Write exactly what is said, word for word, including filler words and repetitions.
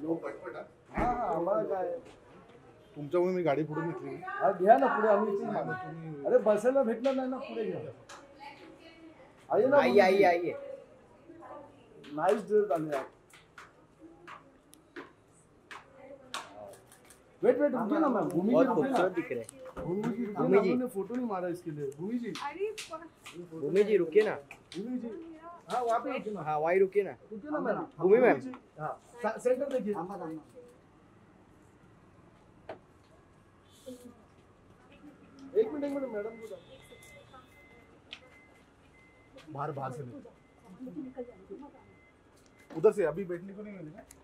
हाँ हाँ आम्हाला काय तुमच्यामुळे मी गाडी पुढे घेतली. घ्या ना पुढे आम्ही इथेच मागू. अरे बसायला भेटलं नाही ना पुढे घ्या. आइए ना आइए आइए आइए. नाइस ड्रेस डाले आप. वेट वेट रुकिए ना मैम. भूमि जी रुकिए ना. दिख रहे. भूमि जी भूमि जी ने फोटो नहीं मारा इसके लिए. भूमि जी भूमि जी रुकिए ना. भूमि जी हाँ वहाँ पे रुकिए ना. हाँ वहीं रुकिए ना. रुकिए ना मैम. भूमि मैम. हाँ सेंटर देखिए. एक मिनट एक मिनट मैडम को बाहर बाहर से उधर से अभी बैठने को नहीं मिलेगा.